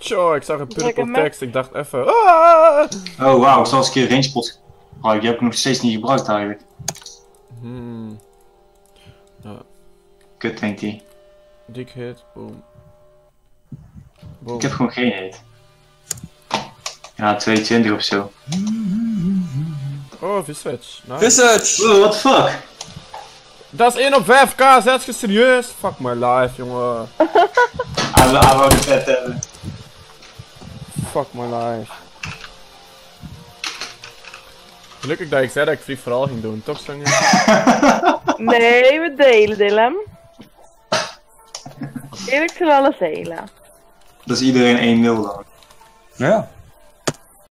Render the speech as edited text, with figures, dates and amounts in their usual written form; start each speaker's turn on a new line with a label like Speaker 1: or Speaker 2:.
Speaker 1: Tjo, ik zag een
Speaker 2: Druk
Speaker 1: purple
Speaker 2: hem weg.
Speaker 1: tekst, ik dacht even. Ah!
Speaker 3: Oh wauw, ik zal eens een keer range spot gebruiken. Die heb ik nog steeds niet gebruikt eigenlijk. Kut, denkt hij.
Speaker 1: Dik hit, boom. Boom.
Speaker 3: Ik heb gewoon geen hit. Ja, 22 of zo.
Speaker 1: Oh, Visage. Nice.
Speaker 4: Visage!
Speaker 3: Oh, what the fuck?
Speaker 1: Dat is 1 op 5k, zet je serieus? Fuck my life, jongen.
Speaker 3: Hij wou de vet hebben.
Speaker 1: Fuck my life. Gelukkig dat ik zei dat ik free vooral ging doen, toch Sonja?
Speaker 2: Nee, we delen Dylan. Eerlijk zullen alles delen.
Speaker 3: Dat is iedereen 1-0 dan.
Speaker 4: Ja.